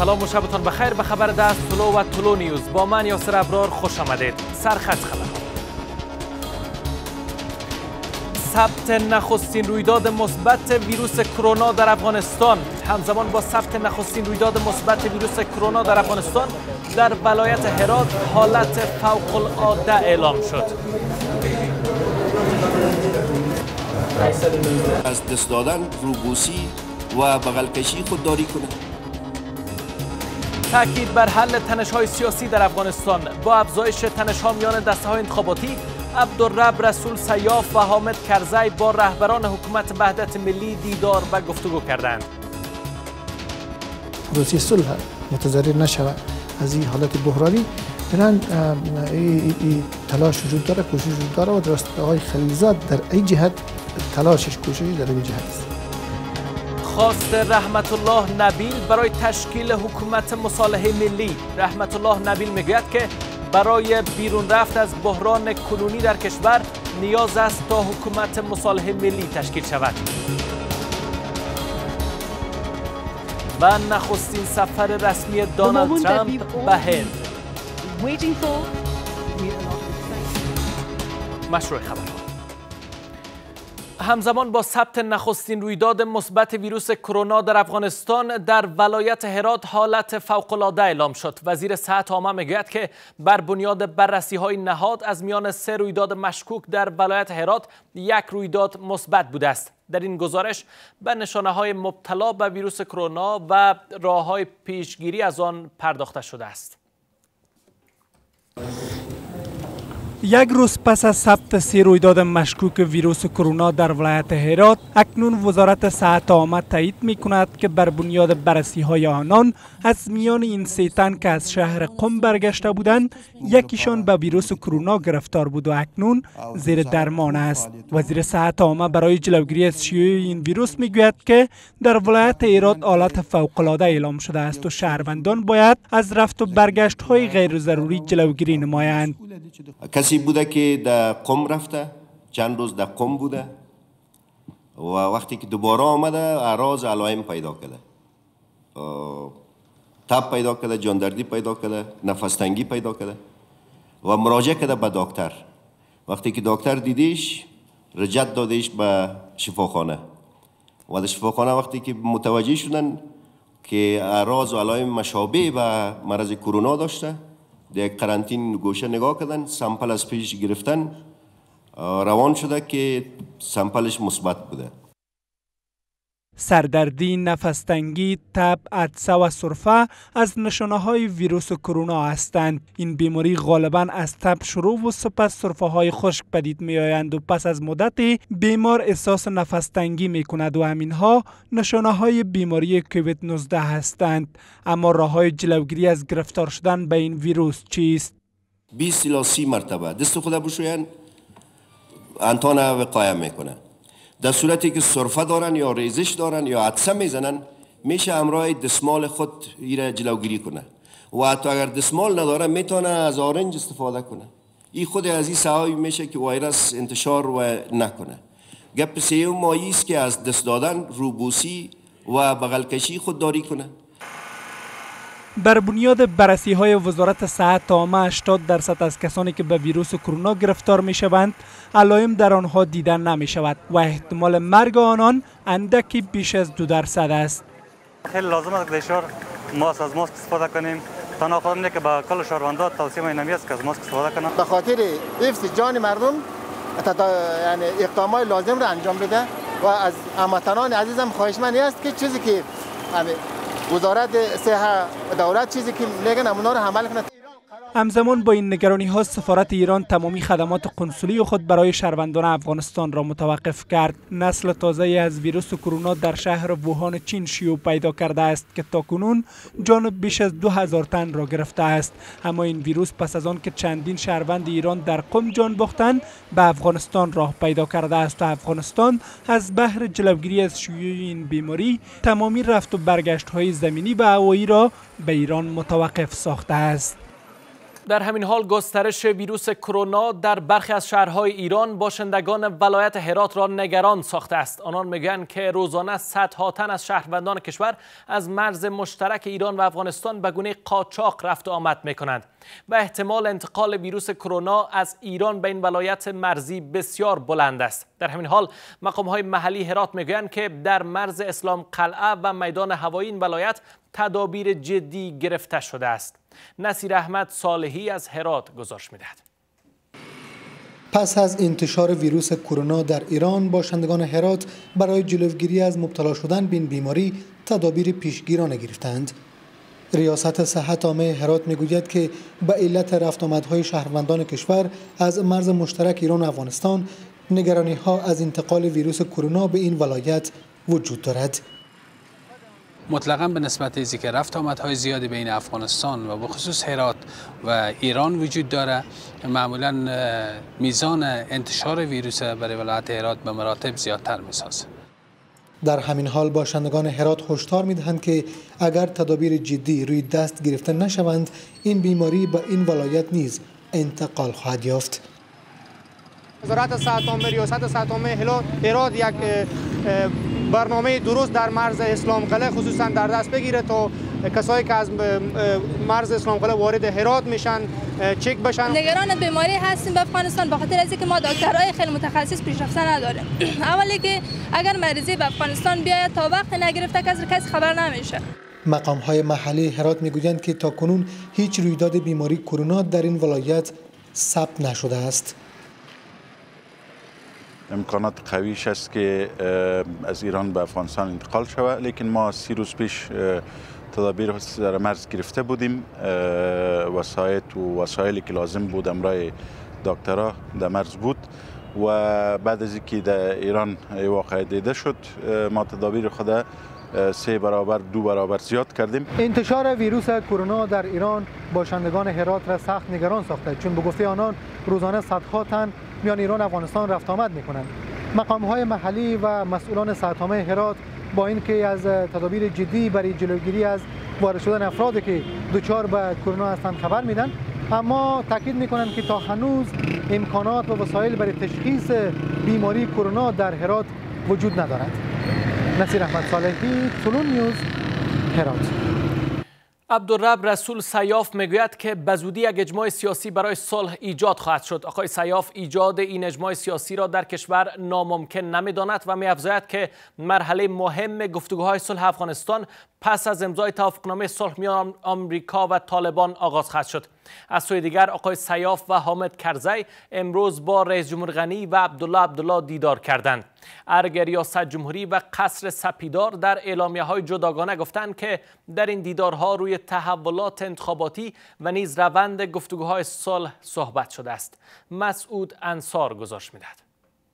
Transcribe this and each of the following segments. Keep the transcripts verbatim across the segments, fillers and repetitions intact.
سلام و شبتان بخیر. به خبر دست طلو و طلو نیوز با من یاسر ابرار خوش آمدید. سرخط خبر. ثبت نخستین رویداد مثبت ویروس کرونا در افغانستان. همزمان با ثبت نخستین رویداد مثبت ویروس کرونا در افغانستان در ولایت هرات حالت فوق العاده اعلام شد. از دست دادن، روبوسی و بغل کشی خودداری کنند. تاکید بر حل تنش‌های سیاسی در افغانستان. با افزایش تنش‌ها میان دسته‌های انتخاباتی، عبدالرب رسول سیاف و حامد کرزی با رهبران حکومت وحدت ملی دیدار و گفتگو کردند. پروسه صلح متضرر نشود از این حالت بحرانی. بنان این تلاش وجود داره، کوشش وجود داره و درست آقای خلیلزاد در ای جهت تلاشش کوششی در این جهت است. خواست رحمت الله نبیل برای تشکیل حکومت مصالحه ملی. رحمت الله نبیل میگوید که برای بیرون رفت از بحران کنونی در کشور نیاز است تا حکومت مصالحه ملی تشکیل شود. و نخستین سفر رسمی دونالد ترامپ به هند. مشروع خبر. همزمان با ثبت نخستین رویداد مثبت ویروس کرونا در افغانستان در ولایت هرات حالت فوق‌العاده اعلام شد. وزیر صحت عامه میگوید که بر بنیاد بررسی‌های نهاد از میان سه رویداد مشکوک در ولایت هرات یک رویداد مثبت بوده است. در این گزارش به نشانه‌های مبتلا به ویروس کرونا و راه‌های پیشگیری از آن پرداخته شده است. یک روز پس از ثبت سه رویداد مشکوک ویروس کرونا در ولایت هرات، اکنون وزارت صحت عامه تایید می کند که بر بنیاد بررسی های آنان از میان این سه تن که از شهر قم برگشته بودند، یکیشان به ویروس کرونا گرفتار بود و اکنون زیر درمان است. وزیر صحت عامه برای جلوگیری از شیوع این ویروس می گوید که در ولایت هرات حالت فوق العاده اعلام شده است و شهروندان باید از رفت و برگشت های غیر ضروری جلوگیری نمایند. کسی بوده که در قم رفته، چند روز در قم بوده و وقتی که دوباره آمده اعراض علائم پیدا کرده، تب پیدا کرده، جاندردی پیدا کرده، نفس تنگی پیدا کرده و مراجعه کرده به دکتر. وقتی که دکتر دیدیش رجعت دادیش به شفاخانه و در شفاخانه وقتی که متوجه شدن که اعراض و علائم مشابه به مرض کرونا داشته، در قرنطین گوشه نگاه کردن، سامپل از پیش گرفتن، روان شده که سامپلش مثبت بوده. سردردی، نفس تنگی، تب، عطسه و سرفه از نشانه های ویروس کرونا هستند. این بیماری غالبا از تب شروع و سپس سرفه های خشک پدید می آیند و پس از مدتی بیمار احساس نفس تنگی می کند و همینها نشانه های بیماری کووید نوزده هستند. اما راه های جلوگیری از گرفتار شدن به این ویروس چیست؟ بیست الی سی مرتبه دست خود بشویند، انتان وقایه میکنه. در صورتی که سرفه دارن یا ریزش دارن یا عطسه میزنن، میشه همراه دستمال خود ایره جلوگیری کنه و حتی اگر دستمال نداره میتونه از آرنج استفاده کنه. این خود از این سبب میشه که ویروس انتشار و نکنه. گپ سیوم مایی است که از دست دادن، روبوسی و بغل کشی خودداری کنه. بر بنیاد بررسی های وزارت صحت عامه هشتاد درصد از کسانی که به ویروس کرونا گرفتار می شوند علائم در آنها دیده نمی شود و احتمال مرگ آنان اندکی بیش از دو درصد است. خیلی لازم است که در ما از ماسک استفاده کنیم. تنها خودم که با کل شهروندان توصیه می نمیست که از ماسک استفاده کنند. به خاطر حفظ جان مردم یعنی اقدامات لازم را انجام بده و از هموطنان عزیزم خواهشمندی است که چیزی که وزارت صحت دولت چیزی که میگن اونا رو عمل کنه. همزمان با این نگرانی ها سفارت ایران تمامی خدمات قنسولی خود برای شهروندان افغانستان را متوقف کرد. نسل تازه از ویروس کرونا در شهر ووهان چین شیوع پیدا کرده است که تاکنون جان بیش از دو هزار تن را گرفته است. اما این ویروس پس از آن که چندین شهروند ایران در قم جان باختند به افغانستان راه پیدا کرده است و افغانستان از بهر جلوگیری از شیوع این بیماری تمامی رفت و برگشت های زمینی و هوایی را به ایران متوقف ساخته است. در همین حال گسترش ویروس کرونا در برخی از شهرهای ایران باشندگان ولایت هرات را نگران ساخته است. آنان میگویند که روزانه صدها تن از شهروندان کشور از مرز مشترک ایران و افغانستان به گونه قاچاق رفت و آمد میکنند و احتمال انتقال ویروس کرونا از ایران به این ولایت مرزی بسیار بلند است. در همین حال مقام‌های محلی هرات میگویند که در مرز اسلام قلعه و میدان هوایی این ولایت تدابیر جدی گرفته شده است. نصیر احمد صالحی از هرات گزارش می‌دهد. پس از انتشار ویروس کرونا در ایران، باشندگان هرات برای جلوگیری از مبتلا شدن به این بیماری تدابیر پیشگیرانه گرفتند. ریاست صحت عامه هرات میگوید که به علت رفت آمدهای شهروندان کشور از مرز مشترک ایران و افغانستان، نگرانی‌ها از انتقال ویروس کرونا به این ولایت وجود دارد. مطلقاً به نسبت ازی که رفت آمدهای زیادی بین افغانستان و بخصوص هرات و ایران وجود داره، معمولاً میزان انتشار ویروس برای ولایت هرات به مراتب زیادتر میسازه. در همین حال باشندگان هرات هشدار میدهند که اگر تدابیر جدی روی دست گرفته نشوند، این بیماری به این ولایت نیز انتقال خواهد یافت. وزارت صحت عامه، ریاست صحت عامه هرات یک برنامه درست در مرز اسلام قلعه خصوصا در دست بگیره تا کسایی که از مرز اسلام قلعه وارد هرات میشن چک بشن. نگران بیماری هستیم به افغانستان به خاطر اینکه ما دکترای خیلی متخصص پیشرفته نداریم. اولی که اگر مریضی به افغانستان بیاید تا وقت نگرفته کسی کسی خبر نمیشه. مقام‌های محلی هرات میگویند که تاکنون هیچ رویداد بیماری کرونا در این ولایت ثبت نشده است. امکانات قویش است که از ایران به افغانستان انتقال شود، لیکن ما سی روز پیش تدابیر در مرز گرفته بودیم. وسایط و وسایلی که لازم بود امرای دکترها در مرز بود و بعد از اینکه در ایران واقع دیده شد، ما تدابیر خود سه برابر دو برابر زیاد کردیم. انتشار ویروس کرونا در ایران باشندگان هرات را سخت نگران ساخته، چون به گفته آنان روزانه صدها تن میان ایران و افغانستان رفت آمد میکنند. مقام‌های محلی و مسئولان صحت عامه هرات با اینکه از تدابیر جدی برای جلوگیری از وارد شدن افرادی که دچار به کرونا هستند خبر میدن، اما تاکید میکنند که تا هنوز امکانات و وسایل برای تشخیص بیماری کرونا در هرات وجود ندارد. نصیر احمد صالحی، طولون نیوز، هرات. عبدالرب رسول سیاف میگوید که به زودی یک اجماع سیاسی برای صلح ایجاد خواهد شد. آقای سیاف ایجاد این اجماع سیاسی را در کشور ناممکن نمیداند و می‌افزاید که مرحله مهم گفتگوهای صلح افغانستان پس از امضای توافقنامه صلح میان آمریکا و طالبان آغاز خواهد شد. از سوی دیگر آقای سیاف و حامد کرزی امروز با رئیس جمهور غنی و عبدالله عبدالله دیدار کردند. ارگ ریاست جمهوری و قصر سپیدار در اعلامیه‌های جداگانه گفتند که در این دیدارها روی تحولات انتخاباتی و نیز روند گفتگوهای صلح صحبت شده است. مسعود انصار گزارش می‌دهد.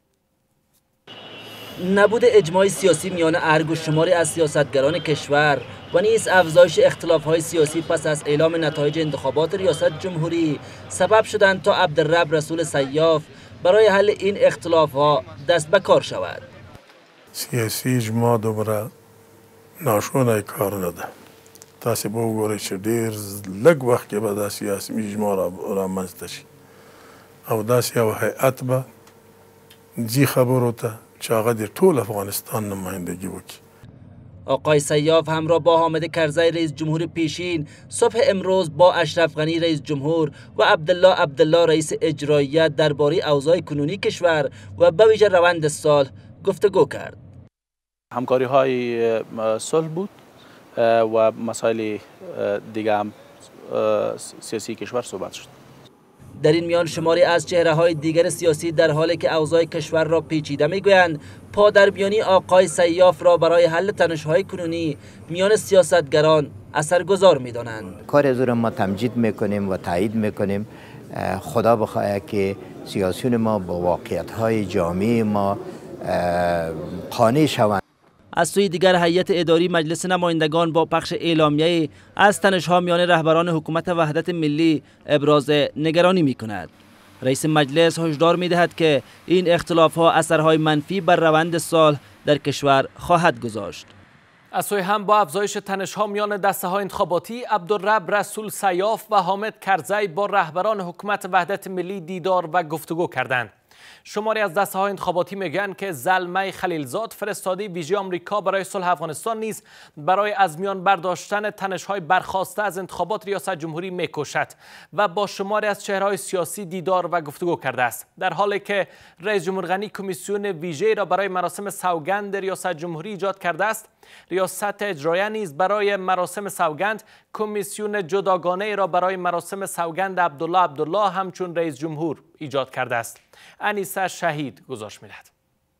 نبود اجماع سیاسی میان ارگ و شماری از سیاستگران کشور و نیز افزایش اختلاف‌های سیاسی پس از اعلام نتایج انتخابات ریاست جمهوری سبب شدند تا عبدالرب رسول سیاف برای حل این اختلاف‌ها دست به کار شود. سیاسی اجماع دوباره ناشونه کار نده. تاسو به وګورئ چې ډېر لږ وخت کې به دا سیاسي اجماع رامنځته شي او داسې یو هیئت به ځي خبرو ته چې هغه د ټول افغانستان نمایندګي وکړي. آقای سیاف همراه با حامد کرزی رئیس جمهور پیشین صبح امروز با اشرف غنی رئیس جمهور و عبدالله عبدالله رئیس اجراییه درباره اوضاع کنونی کشور و به ویژه روند صلح گفتگو کرد. همکاری های صلح بود و مسائل دیگه هم سیاسی کشور صحبت شد. در این میان شماری از چهره های دیگر سیاسی در حالی که اوضاع کشور را پیچیده میگویند پادرمیانی آقای سیاف را برای حل تنش‌های کنونی میان سیاستگران اثرگذار میدانند. کار از او ما تمجید میکنیم و تایید میکنیم. خدا بخواهد که سیاسیون ما با واقعیت‌های جامعه ما قانع شوند. از سوی دیگر هیئت اداری مجلس نمایندگان با پخش اعلامیه از تنش‌ها میان رهبران حکومت وحدت ملی ابراز نگرانی می‌کند. رئیس مجلس هشدار می‌دهد که این اختلاف‌ها اثرهای منفی بر روند صلح در کشور خواهد گذاشت. از سوی هم با افزایش تنش‌ها میان دسته‌های انتخاباتی، عبدالرب رسول سیاف و حامد کرزی با رهبران حکومت وحدت ملی دیدار و گفتگو کردند. شماری از دسته‌های انتخاباتی میگن که زلمه خلیلزاد، فرستاده ویژه آمریکا برای صلح افغانستان، نیز برای از میان برداشتن تنش‌های برخاسته از انتخابات ریاست جمهوری میکوشد و با شماری از چهره‌های سیاسی دیدار و گفتگو کرده است. در حالی که رئیس جمهور غنی کمیسیون ویژه را برای مراسم سوگند ریاست جمهوری ایجاد کرده است، ریاست اجراییه نیز برای مراسم سوگند کمیسیون جداگانه را برای مراسم سوگند عبدالله عبدالله همچون رئیس جمهور ایجاد کرده است. انیسه شهید گزارش می‌دهد.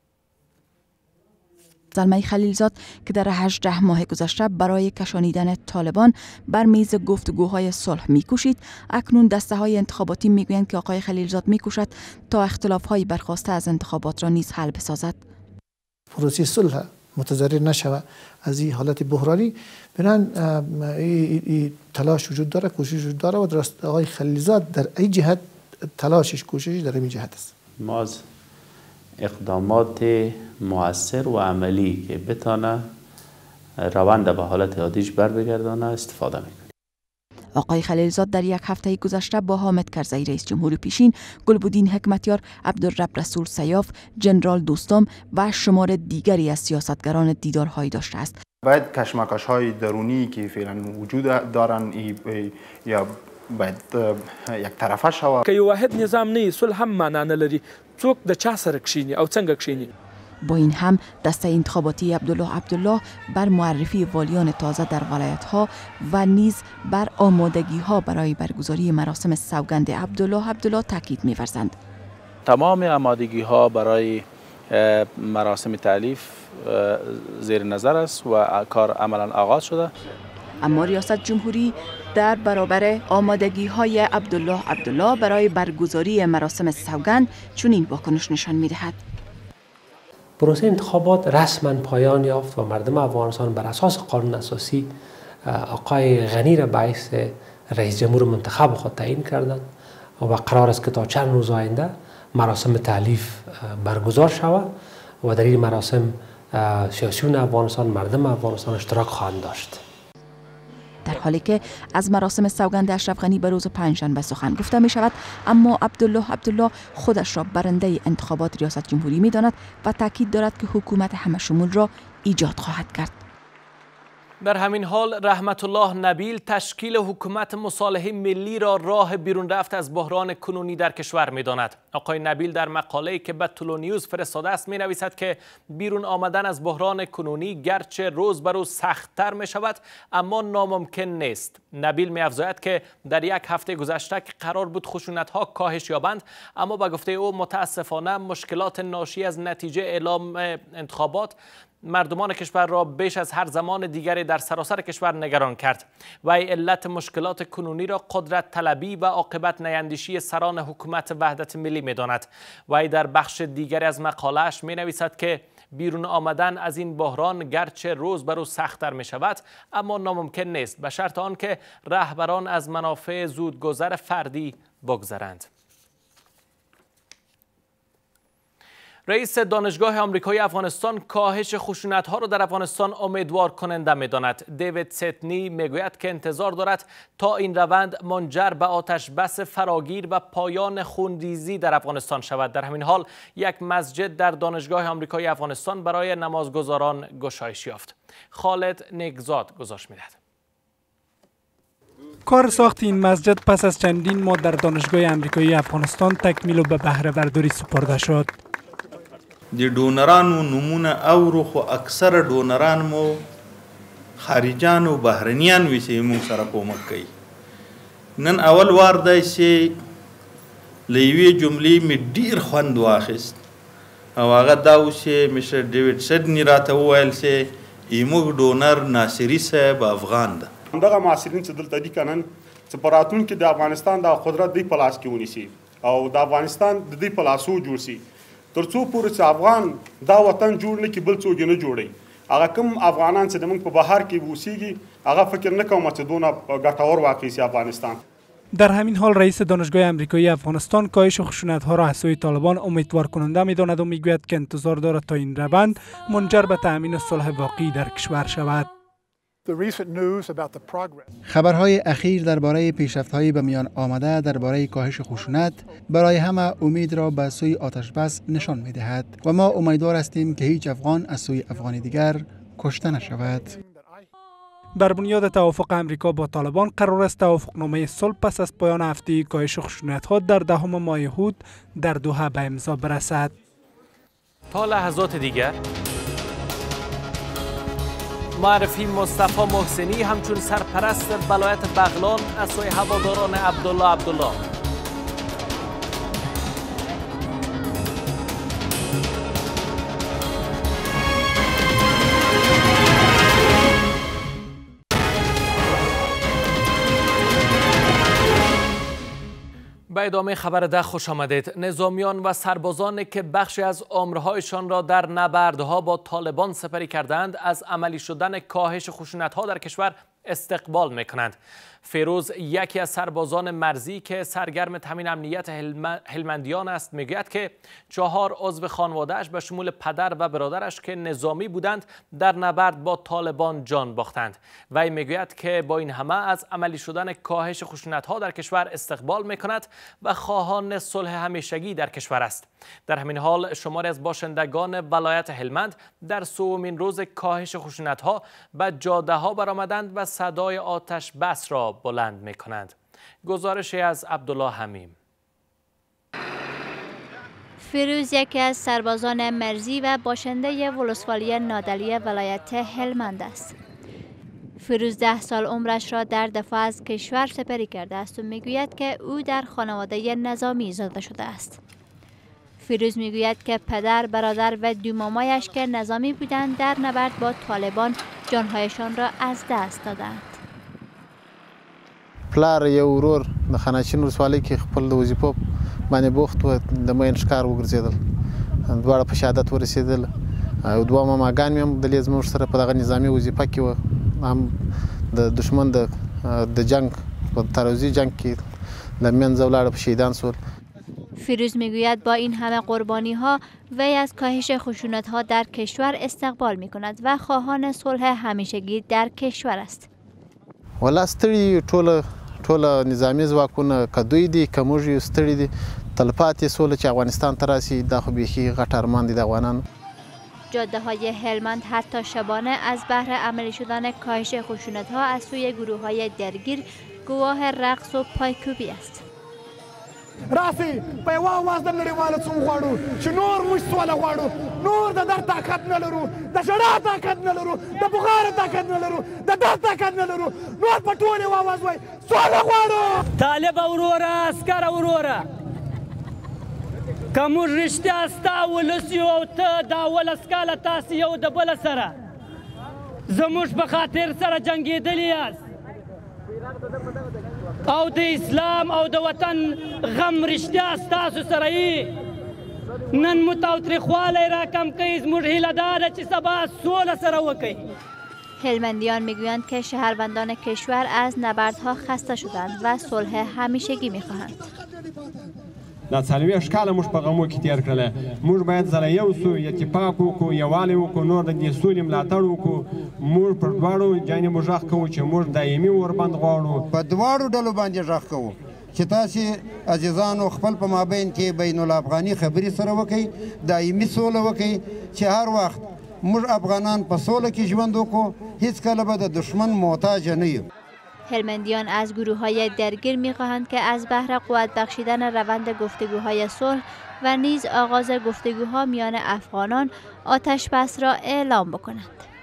زلمه خلیلزاد که در هجده ماه گذشته برای کشانیدن طالبان بر میز گفتگوهای صلح میکوشید، اکنون دسته های انتخاباتی میگویند که آقای خلیلزاد میکوشد تا اختلاف های برخاسته از انتخابات را نیز حل بسازد. پروسه صلح متضرر نشود از این حالت بحرانی، بنان این تلاش وجود داره، کوشش وجود داره و درست آقای خلیلزاد در ای جهت تلاشش کوششش در این جهت است. ما از اقدامات مؤثر و عملی که بتانه روند به حالت عادیش بر بگردانه استفاده میکنیم. آقای خلیلزاد در یک هفته گذشته با حامد کرزی رئیس جمهور پیشین، گلبدین حکمتیار، عبدالرب رسول سیاف، جنرال دوستم و شمار دیگری از سیاستگران دیدارهایی داشته است. باید کشمکش های درونی که فعلا وجود دارن یا باید یک طرفه شود. که یو واحد نظام نه، صلح هم معنا نه لري. څوک د چا سره کښیني او څنګه کښیني. با این هم دسته انتخاباتی عبدالله عبدالله بر معرفی والیان تازه در ولایت ها و نیز بر آمادگی ها برای برگزاری مراسم سوگند عبدالله عبدالله تاکید می‌ورزند. تمام آمادگی ها برای مراسم تالیف زیر نظر است و کار عملا آغاز شده. اما ریاست جمهوری در برابر آمادگی های عبدالله عبدالله برای برگزاری مراسم سوگند چنین واکنش نشان می‌دهد. پروسه انتخابات رسما پایان یافت و مردم افغانستان بر اساس قانون اساسی آقای غنی را باعث رئیس جمهور منتخب خود تعیین کردند و قرار است که تا چند روز آینده مراسم تالیف برگزار شود و در این مراسم سیاسیون افغانستان، مردم افغانستان اشتراک خواهند داشت. در حالی که از مراسم سوگند اشرف غنی به روز پنجشنبه سخن گفته می شود، اما عبدالله عبدالله خودش را برنده انتخابات ریاست جمهوری می داند و تاکید دارد که حکومت همه شمول را ایجاد خواهد کرد. در همین حال رحمت الله نبیل تشکیل حکومت مصالحه ملی را راه بیرون رفت از بحران کنونی در کشور می داند. آقای نبیل در مقاله‌ای که به طلوع نیوز فرستاده است می نویسد که بیرون آمدن از بحران کنونی گرچه روز به روز سخت‌تر می شود اما ناممکن نیست. نبیل می افزاید که در یک هفته گذشته که قرار بود خشونت‌ها کاهش یابند، اما به گفته او متاسفانه مشکلات ناشی از نتیجه اعلام انتخابات مردمان کشور را بیش از هر زمان دیگری در سراسر کشور نگران کرد و ای علت مشکلات کنونی را قدرت طلبی و عاقبت نیندیشی سران حکومت وحدت ملی می داند. و ای در بخش دیگری از مقاله‌اش می نویسد که بیرون آمدن از این بحران گرچه روز بر روز سخت‌تر می شود اما ناممکن نیست به شرط آنکه رهبران از منافع زودگذر فردی بگذرند. رئیس دانشگاه آمریکایی افغانستان کاهش خشونت‌ها را در افغانستان امیدوار کننده می‌داند. دیوید ستنی میگوید که انتظار دارد تا این روند منجر به آتش بس فراگیر و پایان خونریزی در افغانستان شود. در همین حال یک مسجد در دانشگاه آمریکایی افغانستان برای نمازگزاران گشایش یافت. خالد نگزاد گزارش می‌دهد. کار ساخت این مسجد پس از چندین ماه در دانشگاه آمریکایی افغانستان تکمیل و به بهره برداری سپرده شد. د ډونرانو نمونه اورو خو اکثر ډونران مو خارجان او بهرنیان وي چې موږ سره کومک کوي. نن اول وار دی چې له یوې جملې مې ډېر خوند واخیست او هغه دا و چې مشر ډیوډ سیډني راته وویل چې زموږ ډونر ناصري صاحب افغان ده. همدغه محصلین چې دلته دي که نن چې په راتلونکي د افغانستان د قدرت دوی په لاس کې ونیسي او د افغانستان د دوی په لاسو جوړ سي، تر څو پورې چې افغان دا وطن جوړ نه کړي بل څوک یې نه جوړوي. هغه کوم افغانان چې زموږ په بهر کې اوسېږي هغه فکر نه کوم چې دونه ګټور واقع شي افغانستان. در همین حال رئیس دانشگاه امریکایی افغانستان کاهش خشونت‌ها را از سوی طالبان امیدوار کننده می‌داند و می‌گوید که انتظار دارد تا این روند منجر به تأمین صلح واقعی در کشور شود. خبرهای اخیر درباره پیشرفت‌های به میان آمده درباره کاهش خشونت برای همه امید را به سوی آتش بس نشان می‌دهد و ما امیدوار هستیم که هیچ افغان از سوی افغان دیگر کشته نشود. بر بنیاد توافق امریکا با طالبان قرار است توافقنامه صلح پس از پایان هفته کاهش خشونت‌ها در دهم ماه هود در دوحه به امضا برسد. تا لحظات دیگر معرفی مصطفی محسنی همچون سرپرست ولایت بغلان از سوی هواداران عبدالله عبدالله. به ادامه خبر ده خوش آمدید. نظامیان و سربازان که بخشی از عمرهایشان را در نبردها با طالبان سپری کردند از عملی شدن کاهش خشونت‌ها در کشور استقبال میکنند. فیروز یکی از سربازان مرزی که سرگرم تامین امنیت هلمندیان است میگوید که چهار عضو خانواده‌اش به شمول پدر و برادرش که نظامی بودند در نبرد با طالبان جان باختند. وی میگوید که با این همه از عملی شدن کاهش خشونت‌ها در کشور استقبال میکند و خواهان صلح همیشگی در کشور است. در همین حال شماری از باشندگان ولایت هلمند در سومین روز کاهش خشونت‌ها به جاده‌ها برآمدند و صدای آتش بس را بلند می کنند. گزارشی از عبدالله حمیم. فیروز یکی از سربازان مرزی و باشنده ولسوالی نادلی ولایت هلمند است. فیروز ده سال عمرش را در دفاع از کشور سپری کرده است و میگوید که او در خانواده نظامی زاده شده است. فیروز میگوید که پدر، برادر و دو مامایش که نظامی بودند در نبرد با طالبان جانهایشان را از دست دادند. پلار یو ورور د خانچین ولسوالۍ کې خپل د وظیفو باندې بوخت و د مین ښکار وګرځېدل، دواړه په شهادت ورسېدل. او دوه ماماګان مې هم دلې زموږ سره په دغه نظامي وظیفه کې وه، هم د دشمن د جنگ په تروزی جنگ کې له منځه ولاړه، په شهیدان شول. فیروز میگوید با این همه قربانی ها وی از کاهش خشونت ها در کشور استقبال می کند و خواهان صلح همیشگی در کشور است. ولا ستړي ټول ټول نظامی ځواکونه کدوی دي که موږ یو ستړي دي تلپاتې سوله چې افغانستان ته راسي دا خو بیخي غټ ارمان دی د افغانانو. جاده های هلمند حتی شبانه از بهر عملی شدن کاهش خشونت ها از سوی گروه های درگیر گواه رقص و پایکوبی است. راسي په یو आवाज د نړیوالو څو غواړو چې نور موږ سوله غواړو، نور د در طاقت نه لرو، د ژړا طاقت نه لرو، د بغار طاقت نه لرو، د درد طاقت نه لرو، نور په ټول یو आवाज وای سوله غواړو. طالب وروره، عسکر وروره، که موږ رښتیا ستا ولس یو او ته دا ولس کاله تاسې یو د بله سره زموږ په خاطر سره جنګېدلي یاست او د اسلام او د وطن غم رښتیا ستاسو سره یي، نن مو تاوتریخوالی را کم کوي. زموږ هیله دا ده چې سبا سوله سره وکړي. هلمندیان میگویند که شهروندان کشور از نبردها خسته شدند و صلح همیشگی میخواهند. دا څلوېښت کاله موږ په غمو کې تېر کړله، موږ باید سره یو سو، اتفاق وکړو، یووالی وکړو، نور د دې سولې ملاتړ وکړو. موږ پر دواړو جانبو غږ کوو چې موږ دایمي اوربند غواړو. په دواړو ډلو باندې غږ کوو چې تاسې عزیزانو خپل په مابین کې بین الافغاني خبرې سره وکړئ، دایمي سوله وکړئ چې هر وخت موږ افغانان په سوله کې ژوند وکړو، هیڅکله به د دشمن محتاج نه یو. هلمندیان از گروه های درگیر می خواهند که از بهر قوت بخشیدن روند گفتگوهای صلح و نیز آغاز گفتگوها میان افغانان آتش بس را اعلام بکنند.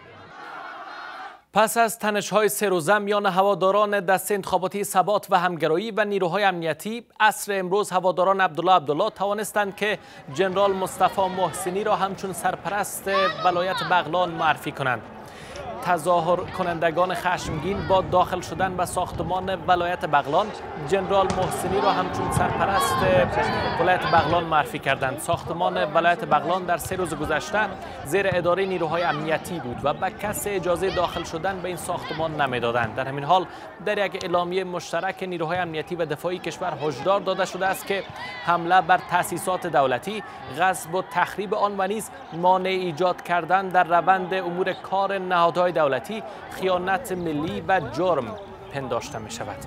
پس از تنش‌های سه روزه میان هواداران دسته انتخاباتی ثبات و همگرایی و نیروهای امنیتی، عصر امروز هواداران عبدالله عبدالله توانستند که جنرال مصطفی محسنی را همچون سرپرست ولایت بغلان معرفی کنند. تظاهر کنندگان خشمگین با داخل شدن به ساختمان ولایت بغلان جنرال محسنی را همچون سرپرست ولایت بغلان معرفی کردند. ساختمان ولایت بغلان در سه روز گذشته زیر اداره نیروهای امنیتی بود و به کسی اجازه داخل شدن به این ساختمان نمیدادند. در همین حال در یک اعلامیه مشترک نیروهای امنیتی و دفاعی کشور هشدار داده شده است که حمله بر تأسیسات دولتی، غصب و تخریب آن و نیز مانع ایجاد کردن در روند امور کار نهادهای دولتی خیانت ملی و جرم پنداشته می شود.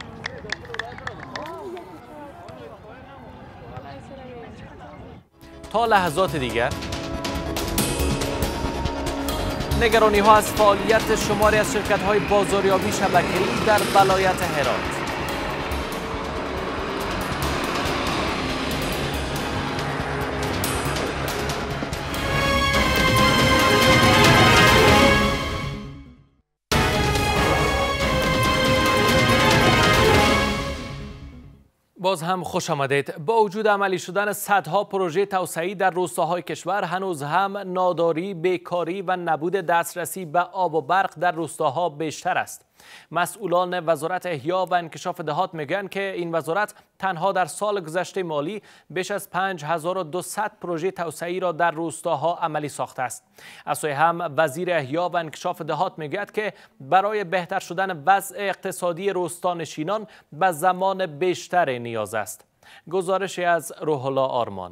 تا لحظات دیگر نگرانی ها از فعالیت شماری از شرکت های بازاریابی شبکه‌ای در ولایت هرات. باز هم خوش آمدید. با وجود عملی شدن صدها پروژه توسعه‌ای در روستاهای کشور، هنوز هم ناداری، بیکاری و نبود دسترسی به آب و برق در روستاها بیشتر است. مسئولان وزارت احیا و انکشاف دهات میگویند که این وزارت تنها در سال گذشته مالی بیش از پنج هزار و دویست پروژه توسعه‌ای را در روستاها عملی ساخته است. از سوی هم وزیر احیا و انکشاف دهات میگوید که برای بهتر شدن وضع اقتصادی روستانشینان به زمان بیشتر نیاز است. گزارشی از روح الله آرمان.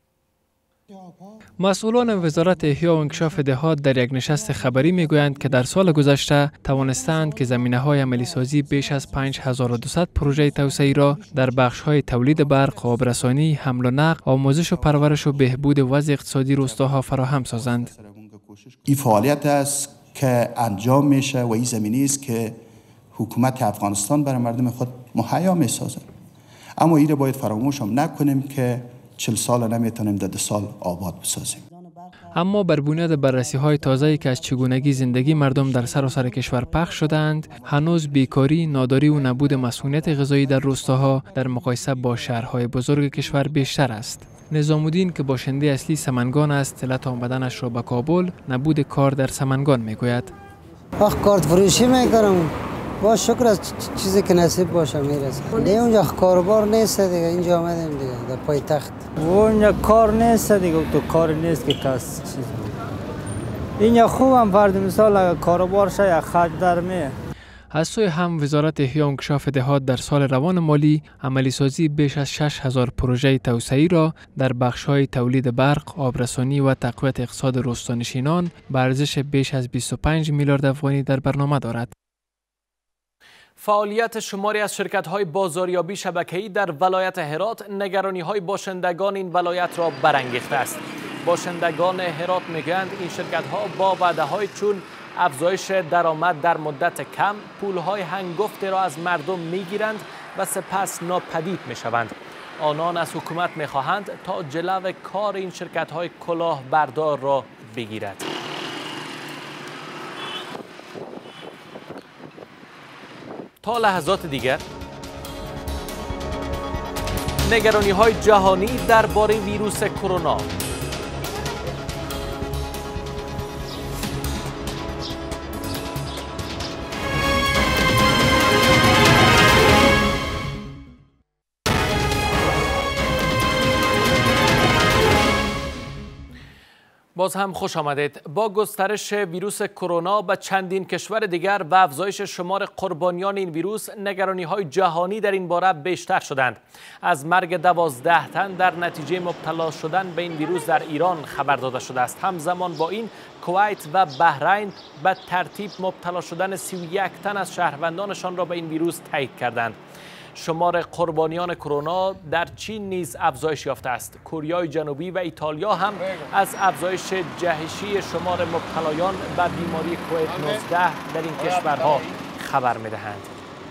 مسئولان وزارت احیا و انکشاف دهات در یک نشست خبری میگویند که در سال گذشته توانستند که زمینه‌های عملی سازی بیش از پنج هزار و دویست پروژه توسعه‌ای را در بخش‌های تولید برق، آبرسانی، حمل و نقل، آموزش و پرورش و بهبود وضع اقتصادی روستاها فراهم سازند. این فعالیت است که انجام میشه و این زمینی است که حکومت افغانستان برای مردم خود مهیا میسازد. اما این را باید فراموش هم نکنیم که چهل سال نمیتونیم در دو سال آباد بسازیم. اما بر بنیاد بررسی های تازه‌ای که از چگونگی زندگی مردم در سراسر کشور پخش شدند، هنوز بیکاری، ناداری و نبود مسئولیت غذایی در روستاها در مقایسه با شهرهای بزرگ کشور بیشتر است. نظام الدین که باشنده اصلی سمنگان است، علت آمدنش را به کابل نبود کار در سمنگان میگوید. وقت کارت فروشی میکنم، با شکر از چیزی که نصیب باشه میرسه. دیگه اونجا کاروبار نیست دیگه، اینجا آمدیم دیگه در پایتخت. اونجا کار نیست دیگه، تو کار نیست که کس چیز. اینجا خوبم فرض مثال اگه کاروبار شه خرج در میه. از سوی هم وزارت احیا و انکشاف دهات در سال روان مالی عملی سازی بیش از شش هزار پروژه توسعه‌ای را در بخش‌های تولید برق، آبرسانی و تقویت اقتصاد روستانشینان به ارزش بیش از بیست و پنج میلیارد افغانی در برنامه دارد. فعالیت شماری از شرکت‌های بازاریابی شبکه‌ای در ولایت هرات نگرانی‌های باشندگان این ولایت را برانگیخته است. باشندگان هرات میگویند این شرکت‌ها با وعده‌های چون افزایش درآمد در مدت کم، پول‌های هنگفتی را از مردم می‌گیرند و سپس ناپدید می‌شوند. آنان از حکومت می‌خواهند تا جلو کار این شرکت‌های کلاهبردار را بگیرد. تا لحظات دیگر نگرانی‌های جهانی درباره ویروس کرونا. باز هم خوش آمدید. با گسترش ویروس کرونا به چندین کشور دیگر و افزایش شمار قربانیان این ویروس، نگرانی‌های جهانی در این باره بیشتر شدند. از مرگ دوازده تن در نتیجه مبتلا شدن به این ویروس در ایران خبر داده شده است. همزمان با این کویت و بحرین به ترتیب مبتلا شدن سی و یک تن از شهروندانشان را به این ویروس تایید کردند. شمار قربانیان کرونا در چین نیز افزایش یافته است. کره جنوبی و ایتالیا هم از افزایش جهشی شمار مبتلایان به بیماری کووید نوزده در این کشورها خبر می‌دهند.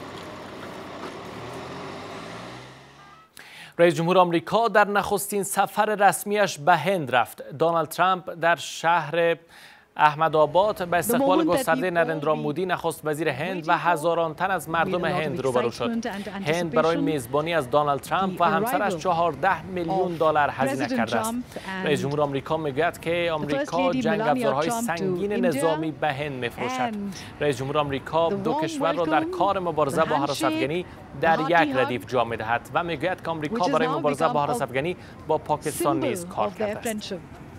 رئیس جمهور آمریکا در نخستین سفر رسمیش به هند رفت. دونالد ترامپ در شهر احمد آباد به استقبال گسترده نریندرا مودی نخست وزیر هند و هزاران تن از مردم هند روبرو شد. هند برای میزبانی از دونالد ترامپ و همسرش چهارده میلیون دلار هزینه کرده است. رئیس جمهور آمریکا میگوید که آمریکا جنگ افزارهای سنگین نظامی به هند میفروشد. رئیس جمهور آمریکا دو کشور را در کار مبارزه با هراس افغانی در یک ردیف جا می‌دهد و میگوید که آمریکا برای مبارزه با هراس افغانی با پاکستان نیز کار کرده است.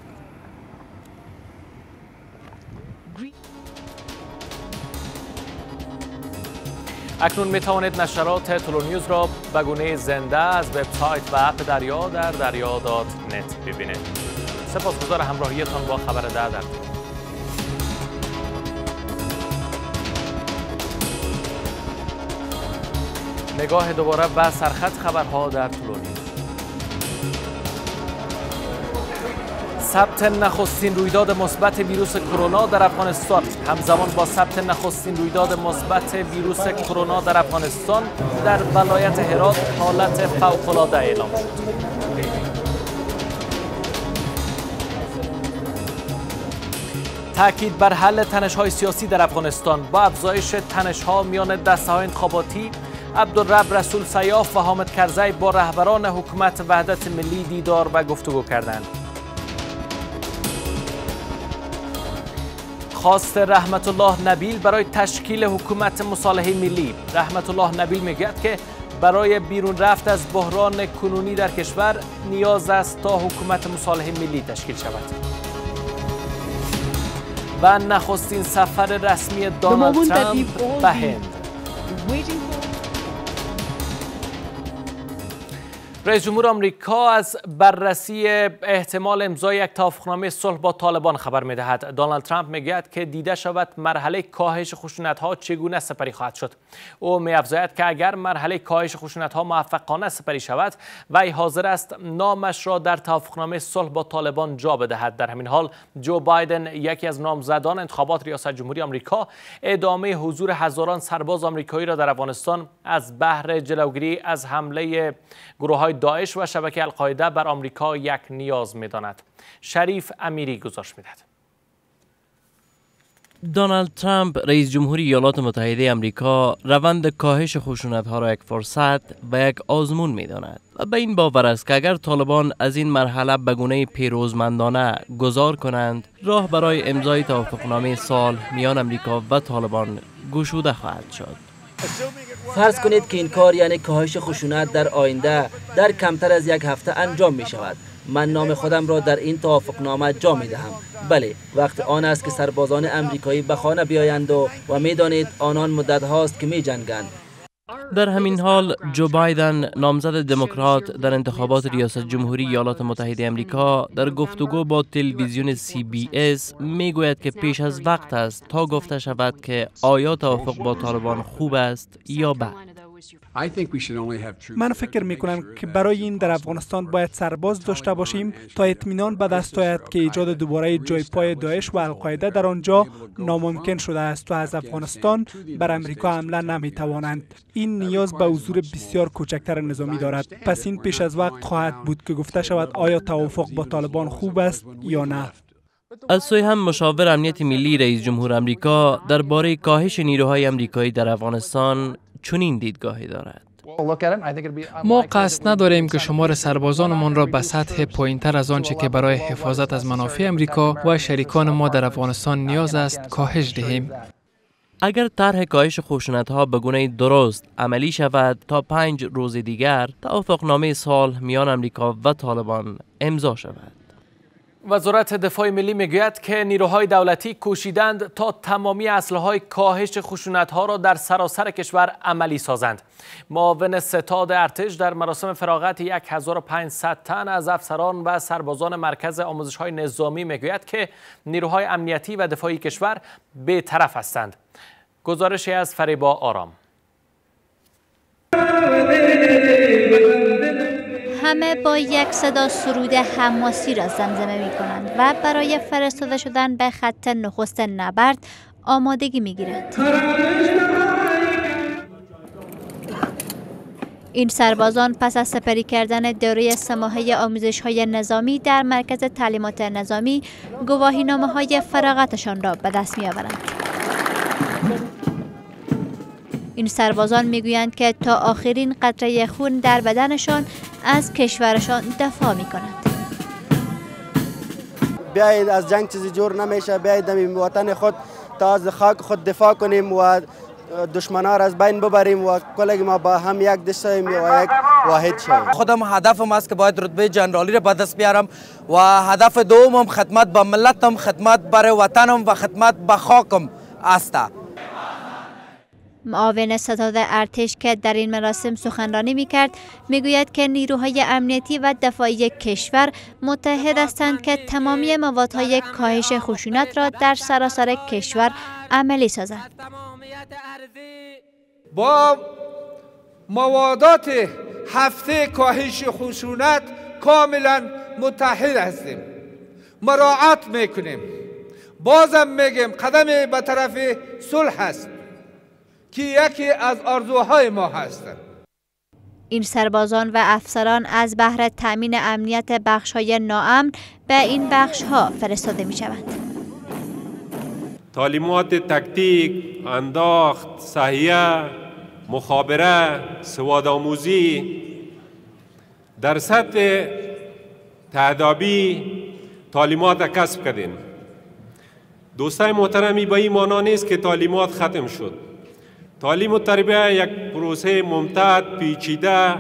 اکنون می توانید نشرات تولو نیوز را به گونه زنده از وبسایت و اپ دریا در دریا دات نت ببینید. سپاسگزار همراهیتان با خبر ده در نگاه دوباره به سرخط خبرها در تولو نیوز. ثبت نخستین رویداد مثبت ویروس کرونا در افغانستان. همزمان با ثبت نخستین رویداد مثبت ویروس کرونا در افغانستان در ولایت هرات حالت فوق‌العاده اعلام شد. تاکید بر حل تنش‌های سیاسی در افغانستان. با افزایش تنش‌ها میان دسته‌های انتخاباتی، عبدالرب رسول سیاف و حامد کرزی با رهبران حکومت وحدت ملی دیدار و گفتگو کردند. خواست رحمت الله نبیل برای تشکیل حکومت مصالحه ملی. رحمت الله نبیل میگوید که برای بیرون رفت از بحران کنونی در کشور نیاز است تا حکومت مصالحه ملی تشکیل شود. و نخستین سفر رسمی دونالد ترامپ به هند. رئیس جمهور آمریکا از بررسی احتمال امضای یک توافقنامه صلح با طالبان خبر می‌دهد. دونالد ترامپ می‌گوید که دیده شود مرحله کاهش خشونت‌ها چگونه سپری خواهد شد. او می‌افزاید که اگر مرحله کاهش خشونت‌ها موفقانه سپری شود، وی حاضر است نامش را در توافقنامه صلح با طالبان جا بدهد. در همین حال جو بایدن، یکی از نامزدان انتخابات ریاست جمهوری آمریکا، ادامه حضور هزاران سرباز آمریکایی را در افغانستان از بهر جلوگیری از حمله گروه‌های داعش و شبکه القاعده بر آمریکا یک نیاز می‌داند. شریف امیری گزارش می‌دهد. دونالد ترامپ رئیس جمهوری ایالات متحده آمریکا روند کاهش خشونت‌ها را یک فرصت و یک آزمون می‌داند و به این باور است که اگر طالبان از این مرحله به گونه پیروزمندانه گذار کنند، راه برای امضای توافقنامه صلح میان آمریکا و طالبان گشوده خواهد شد. فرض کنید که این کار یعنی کاهش خشونت در آینده در کمتر از یک هفته انجام می شود. من نام خودم را در این توافقنامه جا می دهم. بله، وقت آن است که سربازان امریکایی به خانه بیایند و, و می دانید آنان مدت هاست که می جنگند. در همین حال جو بایدن، نامزد دموکرات در انتخابات ریاست جمهوری ایالات متحده آمریکا، در گفتگو با تلویزیون سی بی اس میگوید که پیش از وقت است تا گفته شود که آیا توافق با طالبان خوب است یا بد. من فکر می کنم که برای این در افغانستان باید سرباز داشته باشیم تا اطمینان به دست آید که ایجاد دوباره جای پای داعش و القاعده در آنجا ناممکن شده است و از افغانستان بر امریکا حمله نمی توانند. این نیاز به حضور بسیار کوچکتر نظامی دارد. پس این پیش از وقت خواهد بود که گفته شود آیا توافق با طالبان خوب است یا نه. از سوی هم مشاور امنیت ملی رئیس جمهور آمریکا درباره کاهش نیروهای آمریکایی در افغانستان چنین دیدگاهی دارد. ما قصد نداریم که شمار سربازانمان را به سطح پایینتر از آنچه که برای حفاظت از منافع آمریکا و شریکان ما در افغانستان نیاز است کاهش دهیم. اگر طرح کاهش خشونت‌ها به گونه درست عملی شود، تا پنج روز دیگر توافقنامه صلح میان آمریکا و طالبان امضا شود. وزارت دفاع ملی میگوید که نیروهای دولتی کوشیدند تا تمامی اسلحه‌های کاهش خشونت‌ها را در سراسر کشور عملی سازند. معاون ستاد ارتش در مراسم فراغت هزار و پانصد تن از افسران و سربازان مرکز آموزش‌های نظامی میگوید که نیروهای امنیتی و دفاعی کشور بی‌طرف هستند. گزارشی از فریبا آرام. همه با یک صدا سرود حماسی را زمزمه می کنند و برای فرستاده شدن به خط نخست نبرد آمادگی می گیرند. این سربازان پس از سپری کردن دوره سه ماهه آموزش‌های نظامی در مرکز تعلیمات نظامی گواهینامه‌های فراغتشان را به دست می‌آورند. این سربازان میگویند که تا آخرین قطره خون در بدنشان از کشورشان دفاع می‌کنند. بیایید از جنگ چیزی جور نمیشه، بیایید در وطن خود تا از خاک خود دفاع کنیم و دشمنا را از بین ببریم و کلگی ما با هم یک دست شویم و یک واحد شویم. خودم هدفم است که باید رتبه جنرالی را به دست بیارم و هدف دومم خدمت به ملتم، خدمت برای وطنم و خدمت به خاکم است. معاون ستاد ارتش که در این مراسم سخنرانی می‌کرد میگوید که نیروهای امنیتی و دفاعی کشور متحد هستند که تمامی موادهای کاهش خشونت را در سراسر کشور عملی سازند. با موادات هفته کاهش خشونت کاملا متحد هستیم، مراعات میکنیم. بازم میگم قدم به طرف صلح است که یکی از آرزوهای ما هستند. این سربازان و افسران از بهر تأمین امنیت بخش‌های ناامن به این بخش‌ها فرستاده می‌شوند. تعلیمات تکتیک، انداخت، صحیح، مخابره، سوادآموزی در سطح تهدابی تعلیمات کسب کردیم. دوستای محترمی، به این معنا نیست که تعلیمات ختم شد. تعلیم و تربیت یک پروسه ممتد، پیچیده،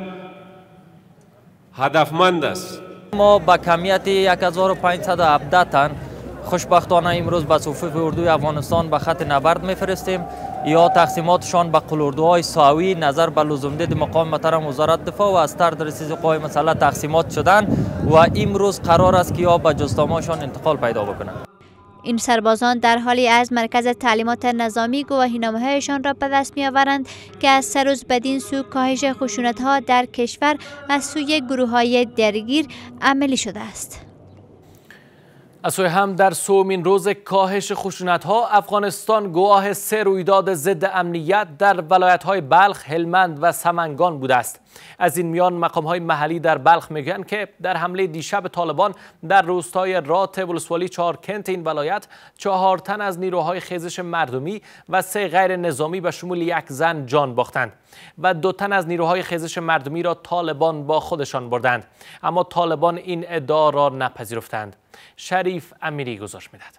هدفمند است. ما با کمیت یک هزار و پانصد و هفده تن خوشبختانه امروز به صفوف اردوی افغانستان به خط نبرد میفرستیم یا تقسیماتشان به قلوردوهای ساوی نظر به لزومدید مقام محترم وزارت دفاع و از طرح رسیز قوای مسلح تقسیمات شدن و امروز قرار است که یا به جستاماشان انتقال پیدا بکنند. این سربازان در حالی از مرکز تعلیمات نظامی گواهینامه‌هایشان را به دست می‌آورند که از سه روز بدین سو کاهش خشونت‌ها در کشور از سوی گروه‌های درگیر عملی شده است. از سوی هم در سومین روز کاهش خشونت‌ها افغانستان گواه سه رویداد ضد امنیت در ولایت‌های بلخ، هلمند و سمنگان بوده است. از این میان مقام‌های محلی در بلخ میگن که در حمله دیشب طالبان در روستای رات ولسوالی چهارکنت این ولایت چهار تن از نیروهای خیزش مردمی و سه غیر نظامی به شمول یک زن جان باختند و دو تن از نیروهای خیزش مردمی را طالبان با خودشان بردند، اما طالبان این ادعا را نپذیرفتند. شریف امیری گزارش میدهد.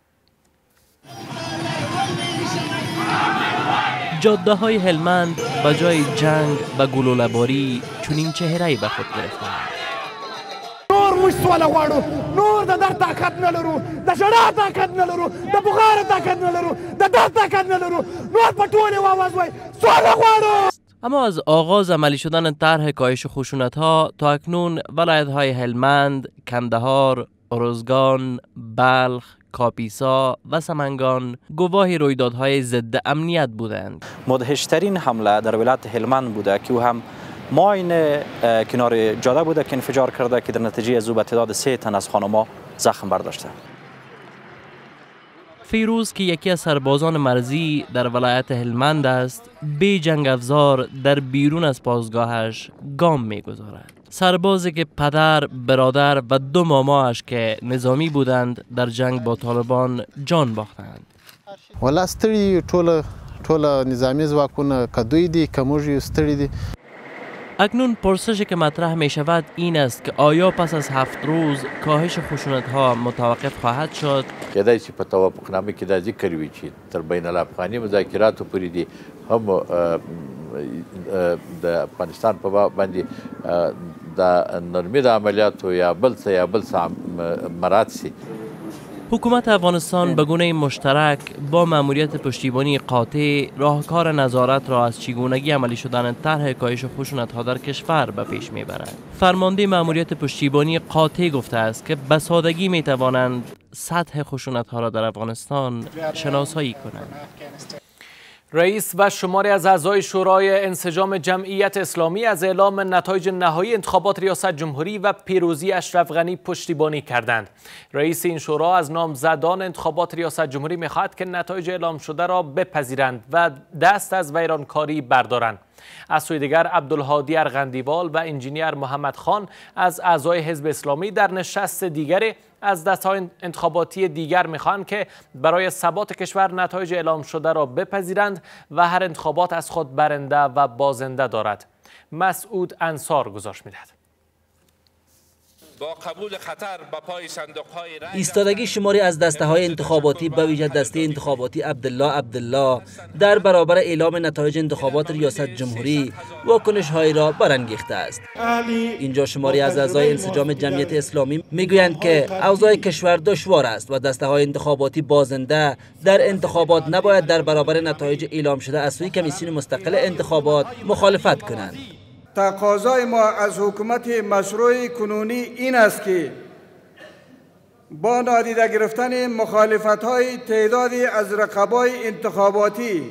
جاده های هلمند به جای جنگ و گلوله‌باری چنین چهره‌ای به خود گرفتند. نور موږ سوله غواړو، نور د در طاقت نه لرو، د ژړا طاقت نه لرو، د بخار طاقت نه لرو، د درد طاقت نه لرو، نور په ټول یو آواز وایي سوله غواړو. اما از آغاز عملی شدن طرح کاهش خشونت‌ها تا اکنون ولایت‌های هلمند، کندهار، ارزگان، بلخ، کاپیسا و سمنگان گواه رویدادهای ضد امنیت بودند. مدهشترین حمله در ولایت هلمند بوده که او هم ماین کنار جاده بوده که انفجار کرده که در نتیجه از او به تعداد سه تن از خانم‌ها زخم برداشته. فیروز که یکی از سربازان مرزی در ولایت هلمند است، بی جنگ افزار در بیرون از پاسگاهش گام می‌گذارد. سربازی که پدر، برادر و دو ماماش که نظامی بودند در جنگ با طالبان جان باختند. ولا ستړي ټول ټول نظامی ځواکونه کدوی دي کموږي ستړي دي. اکنون پرسشی که مطرح می شود این است که آیا پس از هفت روز کاهش خشونت ها متوقف خواهد شد؟ کدای چې په توافقنامه کې دا ذکر وی چې تر بین الافغاني مذاکراتو پورې دي هم د افغانستان په باندې د نرمي د عملیاتو یا بل څه یا بل څه مراد سي. حکومت افغانستان به گونه مشترک با مأموریت پشتیبانی قاطع راهکار نظارت را از چگونگی عملی شدن طرح کاهش خشونت‌ها در کشور به پیش میبرد. فرمانده مأموریت پشتیبانی قاطع گفته است که به سادگی میتوانند سطح خشونت‌ها را در افغانستان شناسایی کنند. رئیس و شماری از اعضای شورای انسجام جمعیت اسلامی از اعلام نتایج نهایی انتخابات ریاست جمهوری و پیروزی اشرف غنی پشتیبانی کردند. رئیس این شورا از نامزدان انتخابات ریاست جمهوری می‌خواهد که نتایج اعلام شده را بپذیرند و دست از ویرانکاری بردارند. از سوی دیگر عبدالهادی ارغندیوال و انجینیر محمد خان از اعضای حزب اسلامی در نشست دیگری از دسته‌های انتخاباتی دیگر می‌خواهند که برای ثبات کشور نتایج اعلام شده را بپذیرند و هر انتخابات از خود برنده و بازنده دارد. مسعود انصار گزارش می‌دهد. با قبول خطر به پای صندوق‌های رای ایستادگی شماری از دسته‌های انتخاباتی به ویژه دسته انتخاباتی عبدالله عبدالله در برابر اعلام نتایج انتخابات ریاست جمهوری واکنش‌هایی را برانگیخته است. اینجا شماری از اعضای انسجام جمعیت اسلامی میگویند که اوضاع کشور دشوار است و دسته‌های انتخاباتی بازنده در انتخابات نباید در برابر نتایج اعلام شده از سوی کمیسیون مستقل انتخابات مخالفت کنند. تقاضای ما از حکومت مشروع کنونی این است که با نادیده گرفتن مخالفت‌های تعدادی از رقبای انتخاباتی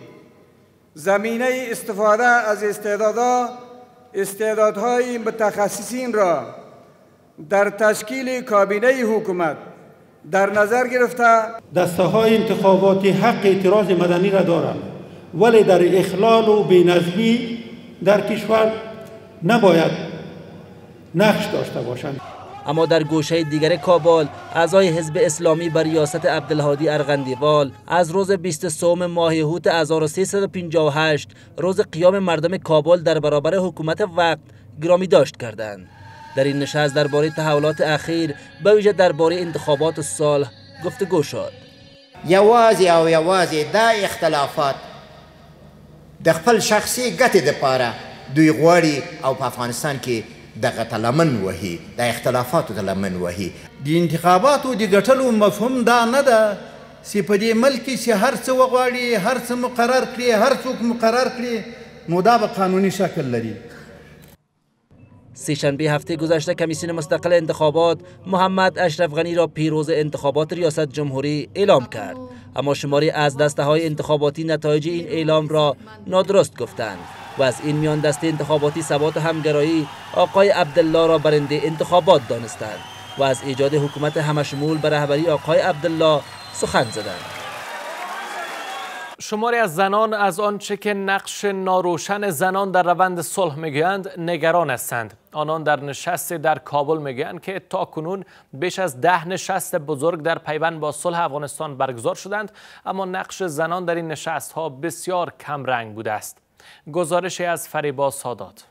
زمینه استفاده از استعدادها استعدادهای متخصصین را در تشکیل کابینه حکومت در نظر گرفته دسته‌های انتخاباتی حق اعتراض مدنی را دارند، ولی در اخلال و بی‌نظمی در کشور نباید نقش داشته باشند. اما در گوشه دیگر کابل اعضای حزب اسلامی بر ریاست عبدالهادی ارغندیوال از روز بیست و سوم ماه اوت هزار و سیصد و پنجاه و هشت روز قیام مردم کابل در برابر حکومت وقت گرامی داشت کردند. در این نشست درباره تحولات اخیر به ویژه درباره انتخابات و صلح گفتگو شد. یوازې او یوازې دا اختلافات د خپل شخصي ګټې دپاره دوی غواړي او په افغانستان کې دغه ته لمن وهي، د اختلافاتو ته لمن وهي. د انتخاباتو د ګټلو مفهوم دا نه ده چې په دې ملک کې چې هر څه وغواړي هر څه مقرر کړي هر څوک مقرر کړي نو دا به قانوني شکل لري. سه‌شنبه هفته گذشته کمیسیون مستقل انتخابات محمد اشرف غنی را پیروز انتخابات ریاست جمهوری اعلام کرد، اما شماری از دسته‌های انتخاباتی نتایج این اعلام را نادرست گفتند و از این میان دسته انتخاباتی ثبات و همگرایی آقای عبدالله را برنده انتخابات دانستند و از ایجاد حکومت همشمول به رهبری آقای عبدالله سخن زدند. شماری از زنان از آنچه که نقش ناروشن زنان در روند صلح میگویند نگران هستند. آنان در نشست در کابل میگویند که تاکنون بیش از ده نشست بزرگ در پیوند با صلح افغانستان برگزار شدند، اما نقش زنان در این نشست ها بسیار کم رنگ بوده است. گزارشی از فریبا سادات.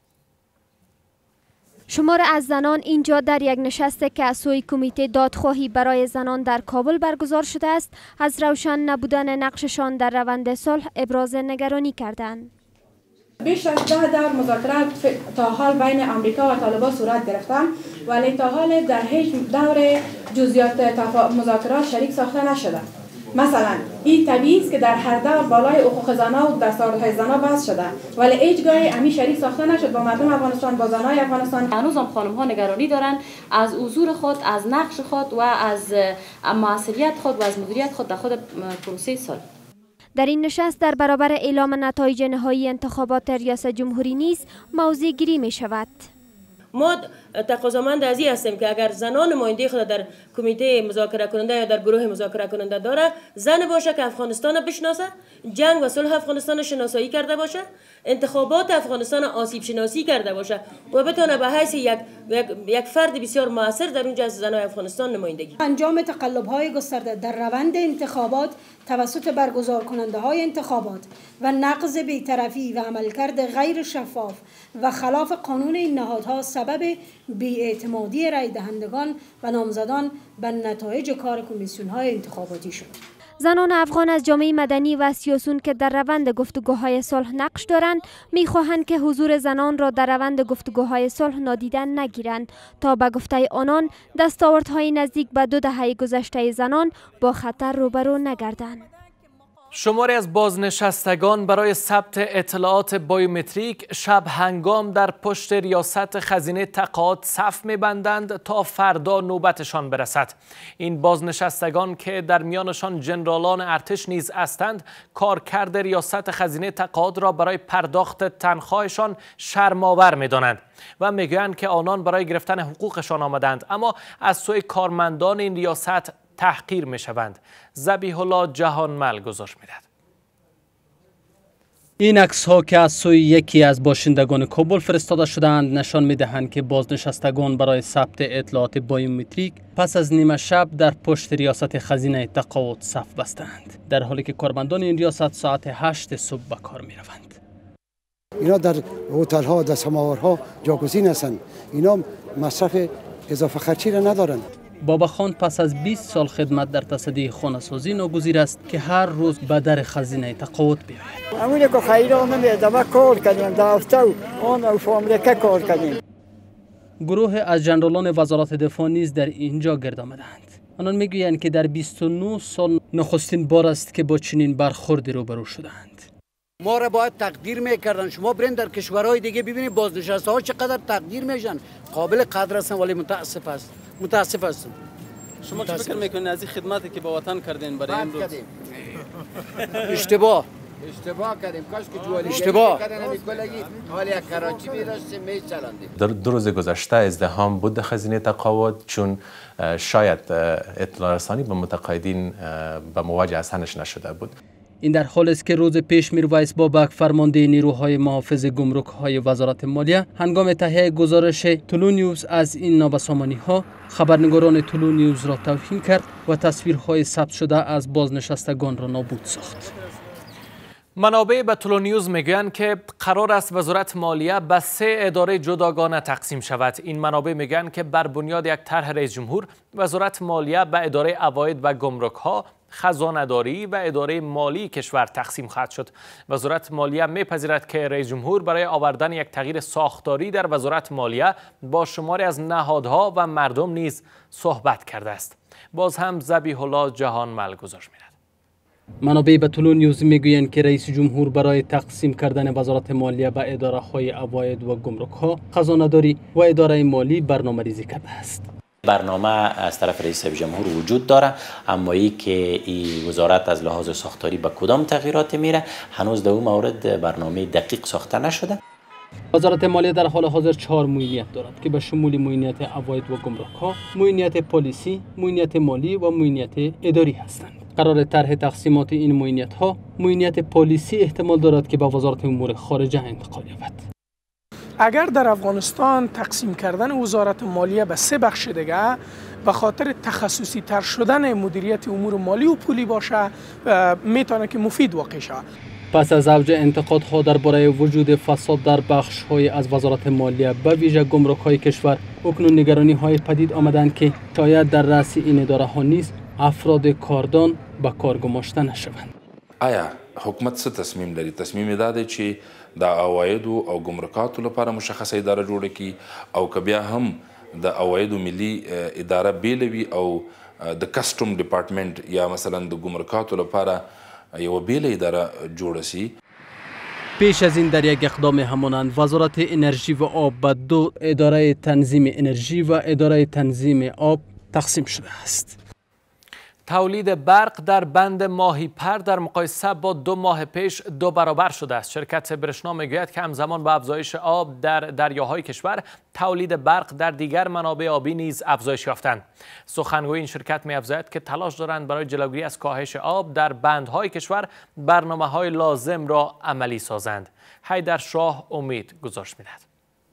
شمار از زنان اینجا در یک نشست که از سوی کمیته دادخواهی برای زنان در کابل برگزار شده است از روشن نبودن نقششان در روند صلح ابراز نگرانی کردند. بیش از ده دور مذاکرات تا حال بین امریکا و طالبان صورت گرفتند، ولی تا حال در هیچ دور جزئیات مذاکرات شریک ساخته نشده. مثلا این طبیعی است که در هر دور بالای حقوق زنان و دستاوردهای زنان بحث شده، ولی هیچ گاهی امی شریک ساخته نشد با مردم افغانستان، با زنای افغانستان. هنوز هم خانم ها نگرانی دارند از حضور خود، از نقش خود و از مسئولیت خود و از مدیریت خود در خود پروسه صلح. در این نشست در برابر اعلام نتایج نهایی انتخابات ریاست جمهوری نیز موضوع گیری می شود. ما تقاضامند از این هستیم که اگر زنان نماینده خود در کمیته مذاکره کننده یا در گروه مذاکره کننده داره، زن باشه که افغانستان بشناسه، جنگ و صلح افغانستان شناسایی کرده باشه، انتخابات افغانستان آسیب شناسی کرده باشه و بتونه به حیث یک یک فرد بسیار موثر در اونجا از زنان افغانستان نمایندگی. انجام تقلب‌های گسترده در روند انتخابات توسط برگزار کننده های انتخابات و نقض بی‌طرفی و عملکرد غیر شفاف و خلاف قانون این نهادها سبب بی‌اعتمادی رای دهندگان و نامزدان به نتایج کار کمیسیون های انتخاباتی شد. زنان افغان از جامعه مدنی و سیاسیون که در روند گفتگوهای صلح نقش دارند میخواهند که حضور زنان را در روند گفتگوهای صلح نادیده نگیرند تا به گفته آنان دستاوردهای نزدیک به دو دهه گذشته زنان با خطر روبرو نگردند. شماری از بازنشستگان برای ثبت اطلاعات بایومتریک شب هنگام در پشت ریاست خزینه تقاعد صف می‌بندند تا فردا نوبتشان برسد. این بازنشستگان که در میانشان ژنرالان ارتش نیز هستند، کارکرد ریاست خزینه تقاعد را برای پرداخت تنخواهشان شرم‌آور می‌دانند و میگویند که آنان برای گرفتن حقوقشان آمدند، اما از سوی کارمندان این ریاست تحقیر می شوند. ذبیح الله جهانمل گزارش می دهد. این عکس ها که از سوی یکی از باشندگان کابل فرستاده شدند نشان می دهند که بازنشستگان برای ثبت اطلاعات بایومتریک پس از نیمه شب در پشت ریاست خزینه تقاعد صف بستند، در حالی که کارمندان این ریاست ساعت هشت صبح به کار می روند. اینا در هتل ها، در سماورها جاگزین هستند. اینا مصرف اضافه خرچی را ندارند. بابا خان پس از بیست سال خدمت در تصدی خانه سازی ناگزیر است که هر روز به در خزینه تقاعد بیاید. همونی که خیرانم ادامه کار کردیم، در هفته آن او فامریکا کار کردیم. گروه از جنرالان وزارت دفاع نیز در اینجا گرد آمدند. آنان میگویند که در بیست و نه سال نخستین بار است که با چنین برخوردی روبرو شدند. ما را باید تقدیر میکردن. شما برین در کشورهای دیگه ببینید بازنشسته ها چقدر تقدیر میشن. قابل قدر هستن ولی متاسف است. متاسف هستم. شما چه فکر میکنید از این خدمتی که به وطن کردین برای امروز؟ اشتباه. اشتباه کردیم. کاش که جوالی اشتباه. حالی کراچی میرسیم میچلاندیم. در دو روز گذشته ازدحام بود خزینه تقاعد، چون شاید اطلاع رسانی به متقاعدین به مواجه اصحنش نشده بود. این در حال است که روز پیش میرویس بابک فرمانده نیروهای محافظ گمرک های وزارت مالیه هنگام تهیه گزارش طلوع نیوز از این نابسامانی ها خبرنگاران طلوع نیوز را توهین کرد و تصویرهای ثبت شده از بازنشستگان را نابود ساخت. منابع به طلوع نیوز میگویند که قرار است وزارت مالیه به سه اداره جداگانه تقسیم شود. این منابع میگویند که بر بنیاد یک طرح رئیس جمهور وزارت مالیه به اداره عواید و گمرک ها، خزانه‌داری و اداره مالی کشور تقسیم خواهد شد. وزارت مالیه میپذیرد که رئیس جمهور برای آوردن یک تغییر ساختاری در وزارت مالیه با شماری از نهادها و مردم نیز صحبت کرده است. باز هم ذبیح الله جهانمل گزارش می‌دهد. منابع به طلوع نیوز میگویند که رئیس جمهور برای تقسیم کردن وزارت مالیه به اداره های عواید و گمرک ها، خزانه‌داری و اداره مالی برنامه‌ریزی کرده است. برنامه از طرف رئیس جمهور وجود داره، اما ای که این وزارت از لحاظ ساختاری به کدام تغییرات میره هنوز در اون مورد برنامه دقیق ساخته نشده. وزارت مالیه در حال حاضر چهار معینیت دارد که به شمول معینیت عواید و گمرک ها، معینیت پلیسی، معینیت مالی و معینیت اداری هستند. قرار طرح تقسیمات این معینیت ها، معینیت پلیسی احتمال دارد که به وزارت امور خارجه انتقال یابد. اگر در افغانستان تقسیم کردن وزارت مالیه به سه بخش دیگه به خاطر تخصصی تر شدن مدیریت امور مالی و پولی باشه میتونه که مفید واقع شه. پس از اوج انتقادها درباره وجود فساد در بخش‌های از وزارت مالیه به ویژه گمرک‌های کشور، اکنون نگرانی‌های پدید آمدند که شاید در رأس این اداره‌ها نیز افراد کاردان به کار گماشته نشوند. آیا حکومت څه تصمیم لري؟ تصمیم دا دی چې د عوایدو او ګمرکاتو لپاره مشخصه اداره جوړه کړي او که بیا هم د عوایدو ملي اداره بیله وي او د کسټم ډپارټمنټ یا مثلا د ګمرکاتو لپاره یوه بیله اداره جوړه شي. پیش از این در یک اقدام همانند وزارت انرژی و آب به دو اداره تنظیم انرژی و اداره تنظیم آب تقسیم شده است. تولید برق در بند ماهیپر در مقایسه با دو ماه پیش دو برابر شده است. شرکت برشنا میگوید که همزمان با افزایش آب در دریاهای کشور، تولید برق در دیگر منابع آبی نیز افزایش یافتند. سخنگوی این شرکت می‌افزاید که تلاش دارند برای جلوگیری از کاهش آب در بندهای کشور برنامه‌های لازم را عملی سازند. حیدر شاه امید گزارش می‌دهد.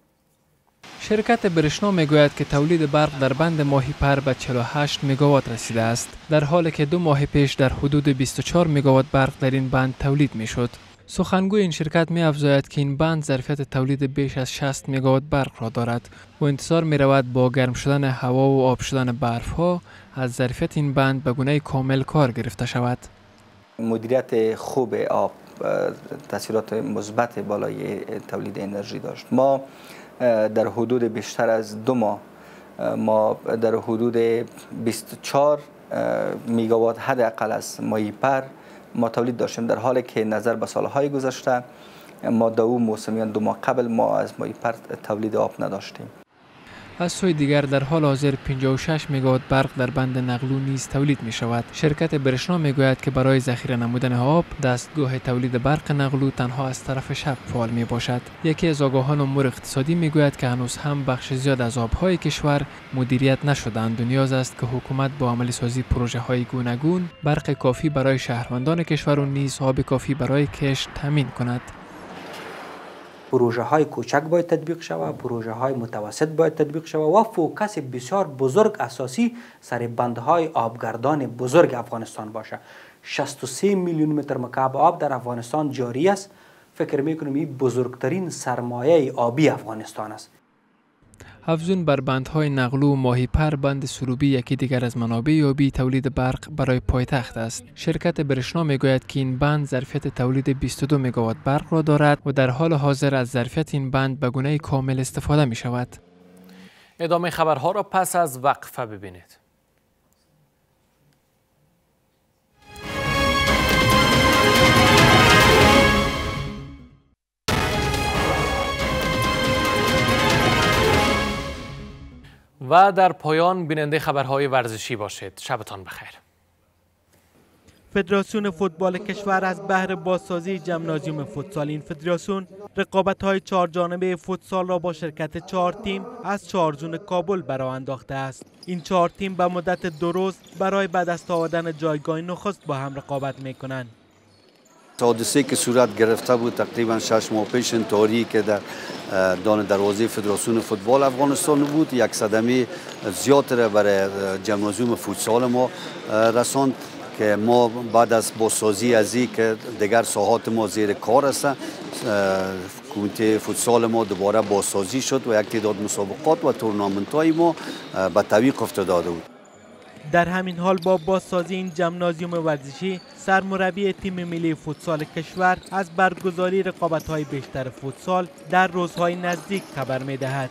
شرکت برشنا میگوید که تولید برق در بند ماهیپر به چهل و هشت مگاوات رسیده است، در حالی که دو ماه پیش در حدود بیست و چهار مگاوات برق در این بند تولید میشد. سخنگوی این شرکت می افزاید که این بند ظرفیت تولید بیش از شصت مگاوات برق را دارد و انتظار می رود با گرم شدن هوا و آب شدن برف ها از ظرفیت این بند به گونه کامل کار گرفته شود. مدیریت خوب آب تاثیرات مثبت بالای تولید انرژی داشت. ما در حدود بیشتر از دو ماه ما در حدود بیست و چهار میگاوات حداقل از ماهیپر ما تولید داشتیم، در حالی که نظر به سالهای گذشته ما دو موسم یا دو ماه قبل ما از ماهیپر تولید آب نداشتیم. از سوی دیگر در حال حاضر پنجاه و شش مگاوات برق در بند نقلو نیز تولید می شود. شرکت برشنا می گوید که برای ذخیره نمودن آب دستگاه تولید برق نقلو تنها از طرف شرق فعال می باشد. یکی از آگاهان امور اقتصادی می گوید که هنوز هم بخش زیاد از آبهای کشور مدیریت نشدند و نیاز است که حکومت با عملی سازی پروژه های گوناگون برق کافی برای شهروندان کشور و نیز آب کافی برای کشت تامین کند. پروژه های کوچک باید تطبیق شود، پروژه های متوسط باید تطبیق شود و فوکس بسیار بزرگ اساسی سر بندهای آبگردان بزرگ افغانستان باشه. شصت و سه میلیون متر مکعب آب در افغانستان جاری است. فکر میکنم این بزرگترین سرمایه آبی افغانستان است. افزون بر بندهای نقلو و ماهیپر، بند سروبی یکی دیگر از منابع آبی تولید برق برای پایتخت است. شرکت برشنا میگوید که این بند ظرفیت تولید بیست و دو مگاوات برق را دارد و در حال حاضر از ظرفیت این بند به گونه کامل استفاده می شود. ادامه خبرها را پس از وقفه ببینید. و در پایان بیننده خبرهای ورزشی باشید. شبتان بخیر. فدراسیون فوتبال کشور از بهر بازسازی جمنازیوم فوتسال این فدراسیون رقابت‌های چهار جانبه فوتسال را با شرکت چهار تیم از چهار زون کابل برآ انداخته است. این چهار تیم به مدت دو روز برای به دست آوردن جایگاه نخست با هم رقابت می‌کنند. حادثه که صورت گرفته بود تقریبا شش ماه پیش انتحاری که در دان دروازه فدراسیون فوتبال افغانستان بود، یک صدمه زیاد را برای جمنازیوم فوتسال ما رساند که ما بعد از بازسازی از این که دیگر ساحات ما زیر کار است، کمیته فوتسال ما دوباره بازسازی شد و یک تعداد مسابقات و تورنامنت های ما به تعویق افتاده بود. در همین حال با بازسازی این جمنازیوم ورزشی، سرمربی تیم ملی فوتسال کشور از برگزاری رقابت‌های بیشتر فوتسال در روزهای نزدیک خبر می‌دهد.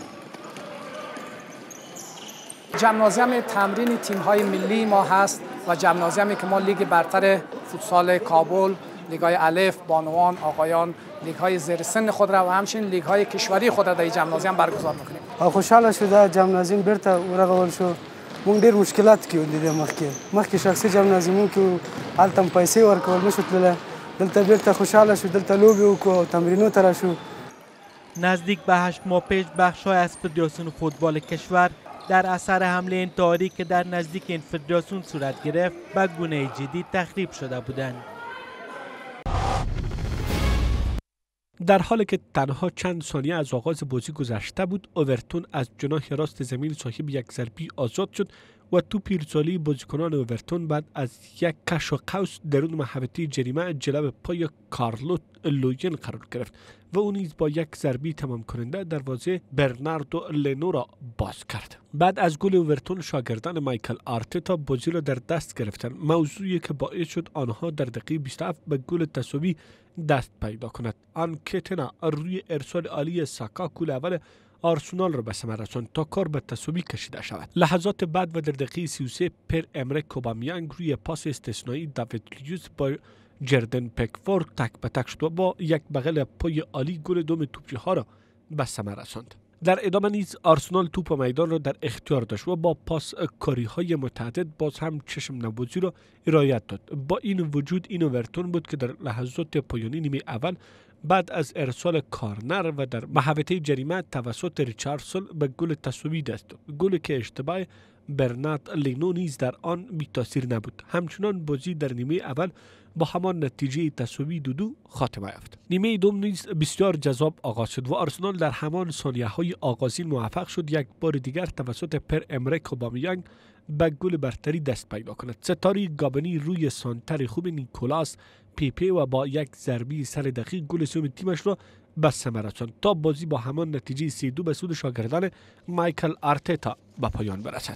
جمنازیوم تمرین تیم‌های ملی ما هست و جمنازیومی که ما لیگ برتر فوتسال کابل، لیگ‌های الف، بانوان، آقایان، لیگ‌های زیر سن خود را و همچنین لیگ‌های کشوری خود را در جمنازیوم برگزار می‌کنیم. خوشحال شده جمنازیوم برته ورغول شو. مونږ ډیر مشکلات کې ولیدل مخکې مخکې شخصي جمنازیومونو کې هلته پیسې ورکول نشو تللی، دلته بیرته خوشحاله شو، دلته لوبې وکړو، تمرینو ته راشو. نزدیک به هشت ماه پیش بخش‌های از فدراسیون فوتبال کشور در اثر حمله انتحاری که در نزدیک این فدراسیون صورت گرفت به گونه جدی تخریب شده بودند. در حالی که تنها چند ثانیه از آغاز بازی گذشته بود، اورتون از جناح راست زمین صاحب یک ضربه آزاد شد و توپ ارسالی بازیکنان اورتون بعد از یک کش و قوس درون محوطه جریمه جلو پای کارلوت لوین قرار گرفت و او نیز با یک ضربه تمام کننده دروازه برناردو لینو را باز کرد. بعد از گل اورتون، شاگردان مایکل آرتتا بازی را در دست گرفتند، موضوعی که باعث شد آنها در دقیقه بیست و هفت به گل تساوی دست پیدا کند. آنکتنا روی ارسال عالی ساکا گل اول آرسنال را به ثمر رساند تا کار به تساوی کشیده شود. لحظات بعد و در دقیقه سی و سه پر امریک اوبامیانگ روی پاس استثنایی داوید لیوس با جردن پکفورد تک به تک شد و با یک بغل پای عالی گل دوم توپچی ها را به ثمر رساند. در ادامه نیز آرسنال توپ میدان را در اختیار داشت و با پاس کاری های متعدد باز هم چشم نوازی را ارائه داد. با این وجود این اورتون بود که در لحظات پایانی نیمه اول بعد از ارسال کارنر و در محوطه جریمه توسط ریچاردسون به گل تساوی دست داد. گلی که اشتباه برنارد لینو نیز در آن بی تاثیر نبود. همچنان بازی در نیمه اول با همان نتیجه تساوی دو دو خاتمه یافت. نیمه دوم نیز بسیار جذاب آغاز شد و آرسنال در همان ثانیه های آغازین موفق شد یک بار دیگر توسط پر امریک اوبامیانگ به گل برتری دست پیدا کند. ستاره گابنی روی سانتر خوب نیکولاس پیپی و با یک ضربه سر دقیق گل سوم تیمش را به ثمر رساند تا بازی با همان نتیجه سه دو به سود شاگردان مایکل آرتتا به پایان برسد.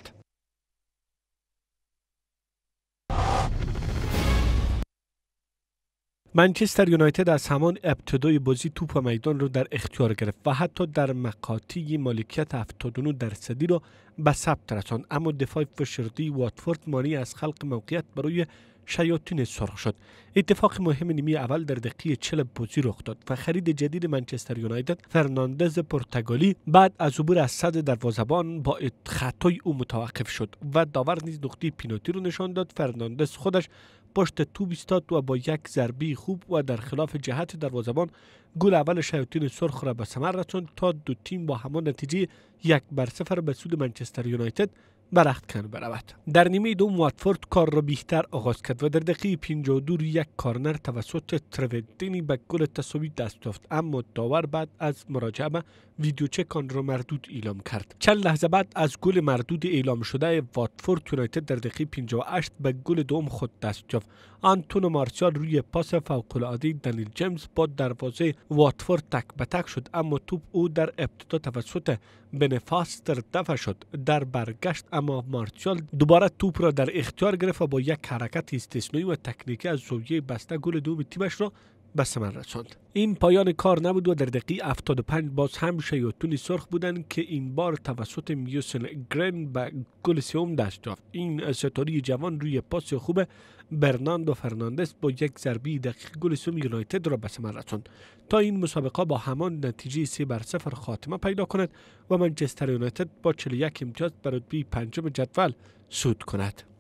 منچستر یونایتد از همان ابتدای بازی توپ میدان را در اختیار گرفت و حتی در مقاطع مالکیت هفتاد و نه درصدی را به ثبت رساند، اما دفاع فشردی واتفورد مانع از خلق موقعیت برای شیاطین سرخ شد. اتفاق مهم نیمه اول در دقیقه چهل بازی رخ داد و خرید جدید منچستر یونایتد فرناندز پرتغالی بعد از عبور از صد دروازه‌بان با خطای او متوقف شد و داور نیز نقطه پنالتی رو نشان داد. فرناندز خودش پشت توپ ایستاد و با یک ضربه خوب و در خلاف جهت دروازه‌بان گل اول شیاطین سرخ را به ثمر رساند تا دو تیم با همان نتیجه یک بر صفر به سود منچستر یونایتد برخت کن برود. در نیمه دوم واتفورد کار را بیشتر آغاز کرد و در دقیقه پنجاه و دو یک کارنر توسط ترودینی به گل تساوی دست یافت، اما داور بعد از مراجعه به ویدیو چک آن را مردود اعلام کرد. چند لحظه بعد از گل مردود اعلام شده واتفورد یونایتد در دقیقه پنجاه و هشت به گل دوم خود دست یافت. آنتونو مارسیال روی پاس فوق‌العاده دنیل جیمز با دروازه واتفورد تک به تک شد، اما توپ او در ابتدا توسط بنفاستر دفع شد. در برگشت اما مارسیال دوباره توپ را در اختیار گرفت و با یک حرکت استثنایی و تکنیکی از زاویه بسته گل دوم تیمش را به ثمر رساند. این پایان کار نبود و در دقیقه هفتاد و پنج باز هم شیاطین سرخ بودند که این بار توسط میوسن گرین به گل سوم دست یافت. این ستاره جوان روی پاس خوب برناندو فرناندز با یک ضربه دقیق گل سوم یونایتد را به ثمر رساند تا این مسابقه با همان نتیجه سه بر صفر خاتمه پیدا کند و منچستر یونایتد با چهل و یک امتیاز بر رتبه پنجم جدول صعود کند.